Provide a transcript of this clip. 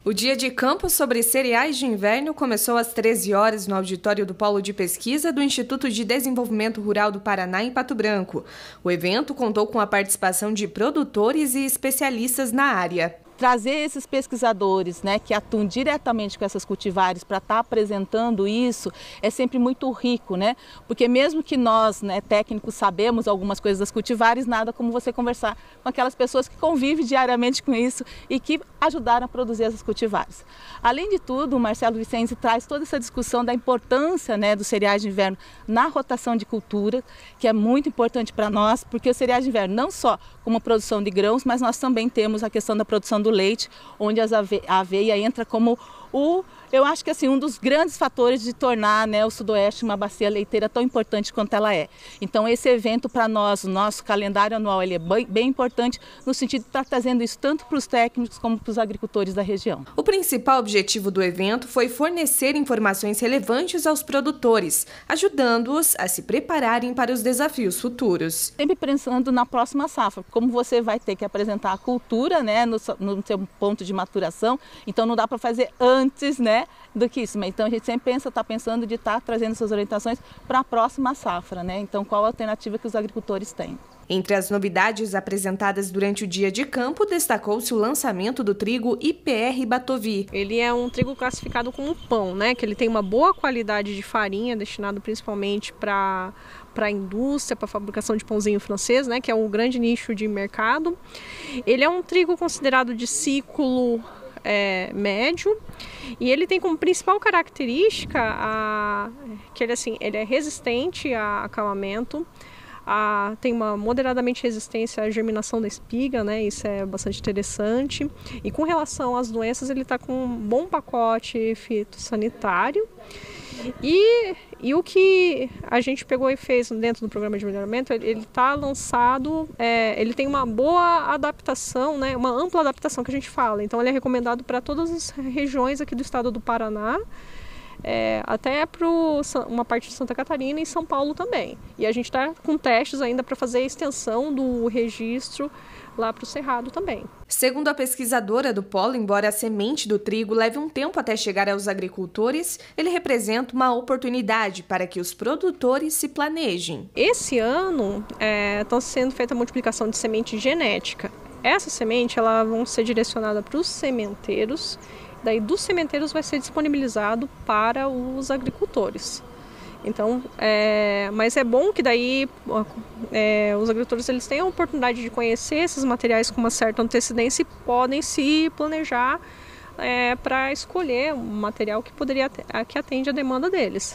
O dia de campo sobre cereais de inverno começou às 13 horas no auditório do Polo de Pesquisa do Instituto de Desenvolvimento Rural do Paraná, em Pato Branco. O evento contou com a participação de produtores e especialistas na área. Trazer esses pesquisadores, que atuam diretamente com essas cultivares para estar apresentando isso é sempre muito rico, porque mesmo que nós, técnicos, sabemos algumas coisas das cultivares, nada como você conversar com aquelas pessoas que convivem diariamente com isso e que ajudaram a produzir essas cultivares. Além de tudo, o Marcelo Vicenzi traz toda essa discussão da importância dos cereais de inverno na rotação de cultura, que é muito importante para nós, porque os cereais de inverno não só como produção de grãos, mas nós também temos a questão da produção do leite, onde a aveia entra como eu acho que um dos grandes fatores de tornar o Sudoeste uma bacia leiteira tão importante quanto ela é. Então esse evento para nós, o nosso calendário anual, ele é bem importante no sentido de estar trazendo isso tanto para os técnicos como para os agricultores da região. O principal objetivo do evento foi fornecer informações relevantes aos produtores, ajudando-os a se prepararem para os desafios futuros. Sempre pensando na próxima safra, como você vai ter que apresentar a cultura no seu ponto de maturação, então não dá para fazer antes do que isso. Então a gente sempre está pensando de estar trazendo essas orientações para a próxima safra. Então qual a alternativa que os agricultores têm? Entre as novidades apresentadas durante o dia de campo, destacou-se o lançamento do trigo IPR Batovi. Ele é um trigo classificado como pão, que ele tem uma boa qualidade de farinha, destinado principalmente para a indústria, para a fabricação de pãozinho francês, que é um grande nicho de mercado. Ele é um trigo considerado de ciclo médio, e ele tem como principal característica que ele é resistente a acamamento, tem uma moderadamente resistência à germinação da espiga, isso é bastante interessante. E com relação às doenças, ele está com um bom pacote fitossanitário. E o que a gente pegou e fez dentro do programa de melhoramento, ele está lançado, ele tem uma boa adaptação, uma ampla adaptação que a gente fala. Então ele é recomendado para todas as regiões aqui do estado do Paraná, até para uma parte de Santa Catarina e São Paulo também. E a gente está com testes ainda para fazer a extensão do registro lá para o Cerrado também. Segundo a pesquisadora do polo, embora a semente do trigo leve um tempo até chegar aos agricultores, ele representa uma oportunidade para que os produtores se planejem. Esse ano está sendo feita a multiplicação de semente genética. Essa semente vão ser direcionada para os sementeiros, daí dos sementeiros vai ser disponibilizado para os agricultores. Então, mas é bom que daí os agricultores eles tenham a oportunidade de conhecer esses materiais com uma certa antecedência e podem se planejar para escolher um material que atende a demanda deles.